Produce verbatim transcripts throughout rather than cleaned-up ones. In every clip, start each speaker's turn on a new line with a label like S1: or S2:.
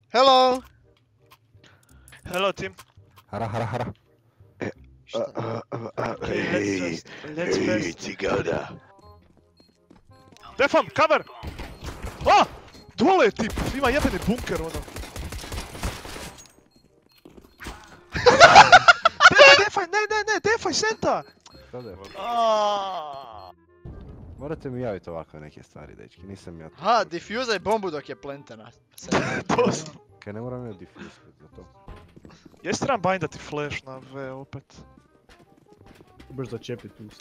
S1: Hello!
S2: Hello team.
S3: Hara, hara, hara.
S2: Okay, let's just, let's first...
S4: cigana.
S2: Defam, cover! O! Dole je tip, ima jebeni bunker ono. Defaj, defaj, ne, ne, ne, defaj, senta!
S3: Šta da je?
S2: Aaaa.
S3: Morate mi javiti ovakve neke stvari, dečki, nisam ja to.
S1: Ha, diffuzaj bombu dok je plentena.
S2: Doslovno.
S3: Kaj ne moram ja diffuse za to.
S2: Jesi trebam bindati flash na V opet?
S5: Baš začepit tu.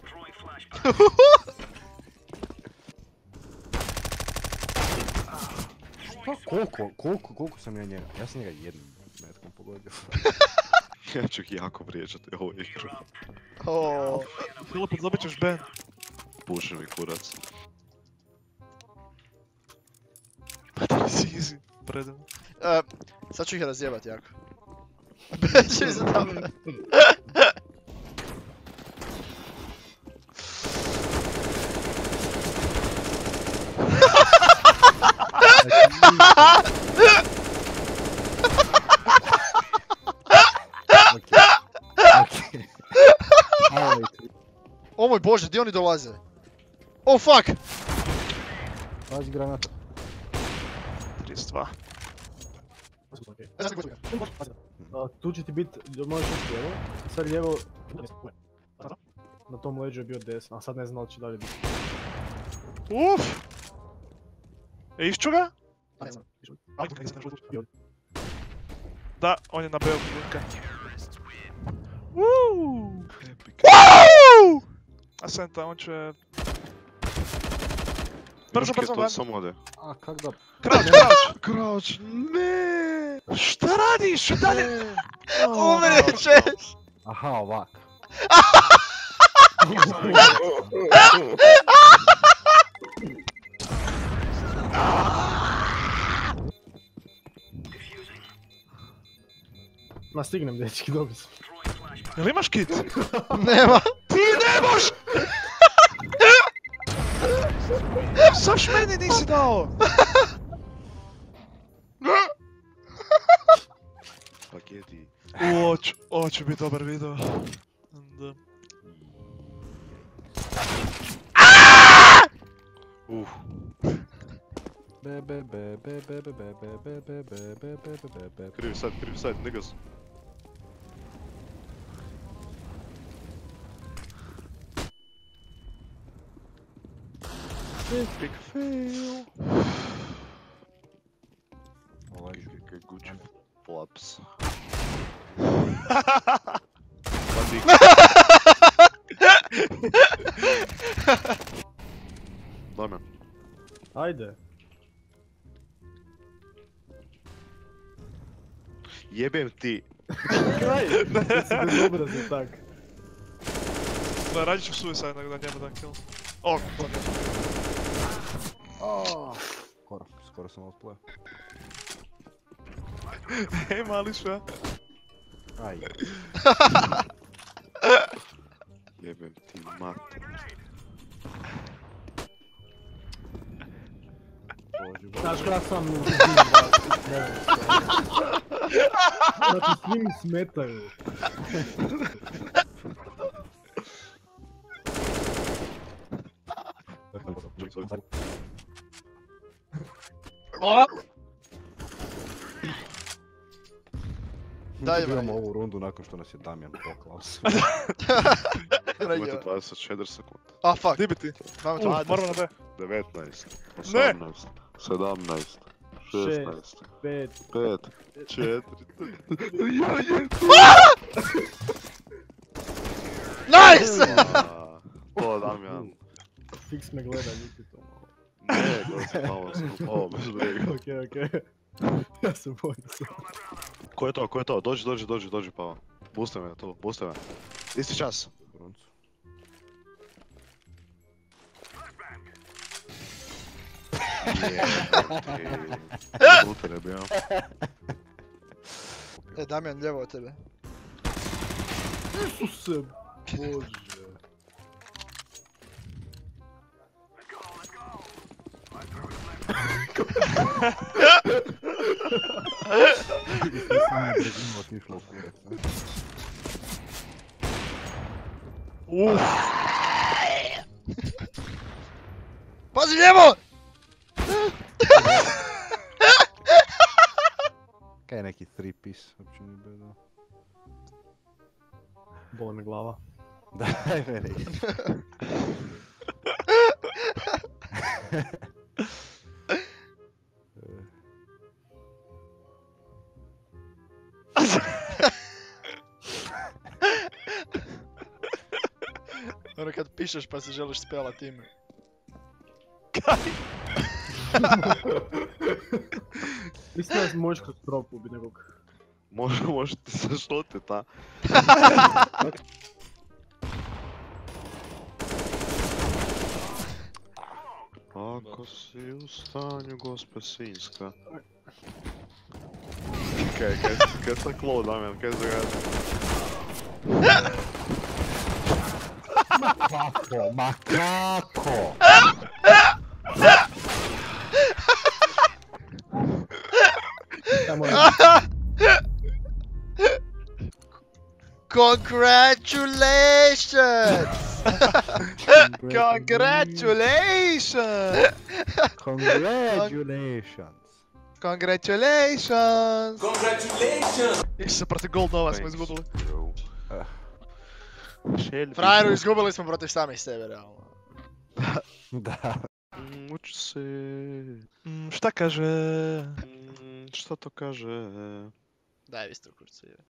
S3: Šta? Koliko, koliko, koliko sam ja njega? Ja sam njega jednim metkom pogodio.
S4: Ja ću ih jako vrijeđati ovu igru.
S1: Oh.
S2: Filip, dobit ćeš ban.
S4: Puši mi kurac.
S2: Pa si easy, predivno.
S1: Uh, sad ću ih razjebat jako. Beći mi za tamo. O moj bože, gdje oni dolaze? Oh fuck!
S3: Pazi granata.
S2: trideset dva.
S5: A, tu će ti bit, možeš ići lijevo, sad lijevo... Na tom leđu je bio desno, a sad ne znam da li će dalje biti.
S2: Uff! E, išću ga?
S5: Ne znam.
S2: Da, on je na B-u klinka. Woo! A Senta, on će... Brzo, brzo,
S4: to
S2: van.
S4: samo ode.
S3: A, kak da...
S2: Crouch, crouch!
S4: Crouch, ne!
S2: Šta radiš? Dalje!
S1: Umrećeš!
S3: Aha, ovak.
S5: Ma stignem dečki, dobri sam.
S2: Jel imaš kit?
S1: Nema!
S2: Ti ne moš! Zaš meni nisi dao?
S4: Spageti.
S2: Ovo će, ovo će biti dobar video. Da.
S4: Uh.
S3: Be, be, be, be, be, be, be, be, be, be, be, be, be, be, be.
S4: Krivi side, krivi side, niggas.
S2: Big fail.
S3: Ovaj
S4: Kakve Gucci flops. Damian.
S5: Ajde.
S4: Jebem ti.
S5: Kraj! Ti si bezobrazan tak.
S2: Da, radit ću suicide nego da njemu dam kill. O,
S3: Skoro, skoro sam outplay.
S2: hej mali šta?
S3: Aj.
S4: Jebem ti mater.
S3: Bože, bože.
S5: Znaš kada sam u tim, brate, ne znam što. Znači, svi mi smetaju.
S1: Daj,
S3: Dobijamo
S1: Maj.
S3: ovu rundu nakon što nas je Damjan poklao sve.
S4: Imate dvadeset četiri sekunde.
S1: Ah fuck.
S2: Di bi ti?
S1: Dajmo
S2: Uh,
S1: to.
S2: moramo na B.
S4: devetnaest.
S2: Ne!
S4: osamnaest. sedamnaest. šesnaest.
S5: Pet.
S4: pet. četiri.
S1: Nice!
S4: To Damjan.
S5: Fiks me gleda, ljuti to malo.
S4: Ne, gleda se malo skupao bez brega.
S5: Okej, okej. Ja se bojim se.
S4: Ko je to, ko je to? Dođi, dođi, dođi, dođi Pava. Pusti me tu, pusti me. Isti čas.
S3: Bruncu.
S4: Unutar je bio.
S1: E, Damjan, lijevo od tebe.
S5: Isuse, bože.
S3: I svi sami brzinu otišlo u kurac. ne?
S2: Uff.
S1: Pazi lijevo!
S3: Kaj je neki three-piece, uopće mi bilo.
S5: Boli me glava.
S3: Daj meni.
S1: Ono kad pišeš pa se želiš spelat ime.
S5: Mislim da možeš kroz prop ubiti nekog.
S4: Može, može ti se šutit, a? Ako si u stanju, gospe Sinjska. Kaj, kaj, kaj sa klo, Damjan, kaj zagada?
S3: Kako, ma kako?
S5: Tamo je.
S1: Congratulations!
S2: Congratulations!
S3: Congratulations!
S2: Congratulations! Isuse, protiv Gold Nova smo izgubili.
S1: Frajeru, izgubili smo protiv samih sebe, realno.
S3: Da.
S4: Mm, Uči se...
S2: Mm, šta kaže?
S4: Mm, Šta to kaže?
S1: Daj vi ste u kurcu.